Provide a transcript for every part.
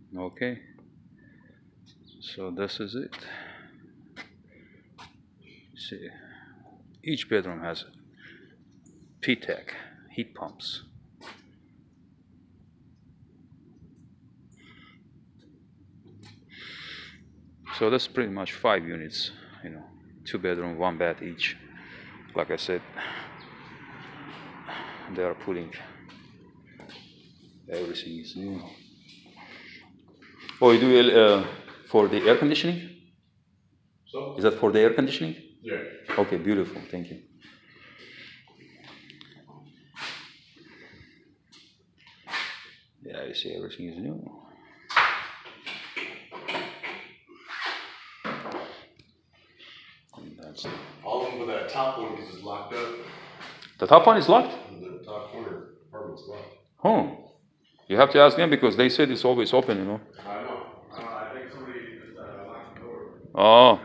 Okay, so this is it. See, each bedroom has P-TEC heat pumps. So that's pretty much 5 units, you know, 2 bedroom, 1 bath each. Like I said, they are putting everything is new. Oh, you do for the air conditioning? So? Is that for the air conditioning? Yeah. Okay, beautiful. Thank you. Yeah, you see everything is new. And that's it. All of them but that top one because it's locked up. The top one is locked? The top corner apartment's locked. Oh, you have to ask them because they said it's always open, you know. I know. I think somebody just locked the door. Oh,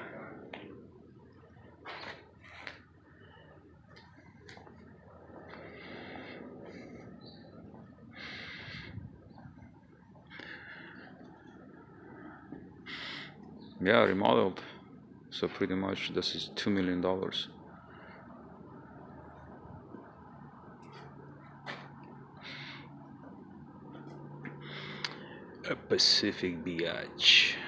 yeah, remodeled. So pretty much this is $2 million. A Pacific Beach.